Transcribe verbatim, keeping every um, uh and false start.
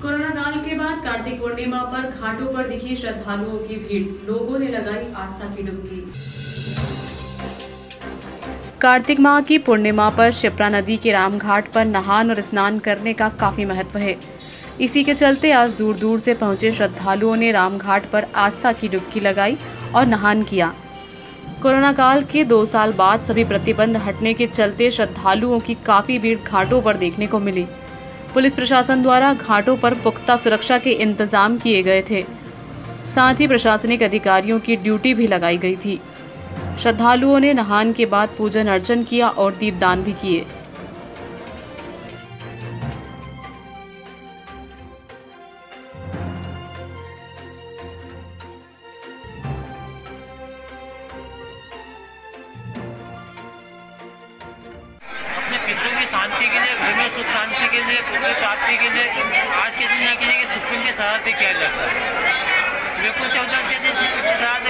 Corona काल के बाद कार्तिक पूर्णिमा पर घाटों पर दिखी श्रद्धालुओं की भीड़, लोगों ने लगाई आस्था की डुबकी। कार्तिक माह की पूर्णिमा पर शिप्रा नदी के रामघाट पर नहान और स्नान करने का काफी महत्व है। इसी के चलते आज दूर दूर से पहुंचे श्रद्धालुओं ने रामघाट पर आस्था की डुबकी लगाई और नहान किया। कोरोना काल के दो साल बाद सभी प्रतिबंध हटने के चलते श्रद्धालुओं की काफी भीड़ घाटों पर देखने को मिली। पुलिस प्रशासन द्वारा घाटों पर पुख्ता सुरक्षा के इंतजाम किए गए थे। साथ ही प्रशासनिक अधिकारियों की ड्यूटी भी लगाई गई थी। श्रद्धालुओं ने नहान के बाद पूजन अर्चन किया और दीपदान भी किए। पितरों की शांति के लिए, घर में सुख शांति के लिए, पुण्य प्राप्ति के लिए आज के दिन यहाँ की जगह सुखकुंज की शरारती किया जाता है। बिल्कुल चौदह के दिन सुखकुंज की शरारत